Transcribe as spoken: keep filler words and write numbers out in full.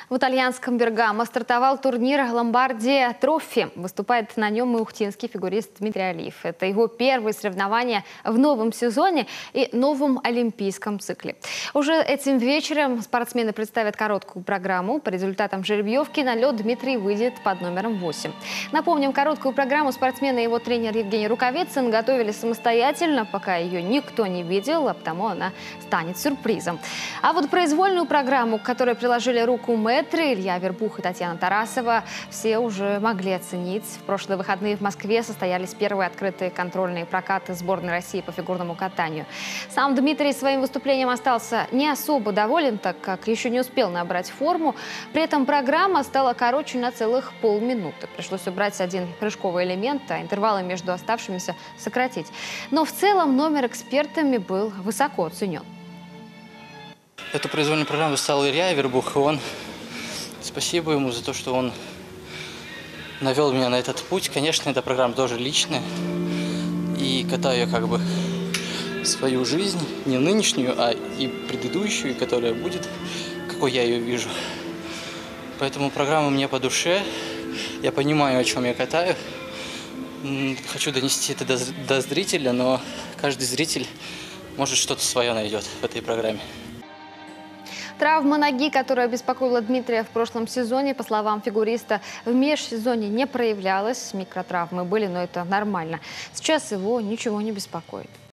В итальянском Бергамо стартовал турнир «Ломбардия Трофи». Выступает на нем и ухтинский фигурист Дмитрий Алиев. Это его первые соревнования в новом сезоне и новом олимпийском цикле. Уже этим вечером спортсмены представят короткую программу. По результатам жеребьевки на лед Дмитрий выйдет под номером восемь. Напомним, короткую программу спортсмены и его тренер Евгений Рукавицын готовили самостоятельно, пока ее никто не видел, а потому она станет сюрпризом. А вот произвольную программу, к которой приложили руку мэтры Илья Вербух и Татьяна Тарасова, все уже могли оценить. В прошлые выходные в Москве состоялись первые открытые контрольные прокаты сборной России по фигурному катанию. Сам Дмитрий своим выступлением остался не особо доволен, так как еще не успел набрать форму. При этом программа стала короче на целых полминуты. Пришлось убрать один прыжковый элемент, а интервалы между оставшимися сократить. Но в целом номер экспертами был высоко оценен. Эту произвольную программу стал Илья Вербух, и он, спасибо ему за то, что он навел меня на этот путь. Конечно, эта программа тоже личная, и катаю я как бы свою жизнь, не нынешнюю, а и предыдущую, которая будет, какой я ее вижу. Поэтому программа мне по душе, я понимаю, о чем я катаю. Хочу донести это до, до зрителя, но каждый зритель, может, что-то свое найдет в этой программе. Травма ноги, которая беспокоила Дмитрия в прошлом сезоне, по словам фигуриста, в межсезонье не проявлялась. Микротравмы были, но это нормально. Сейчас его ничего не беспокоит.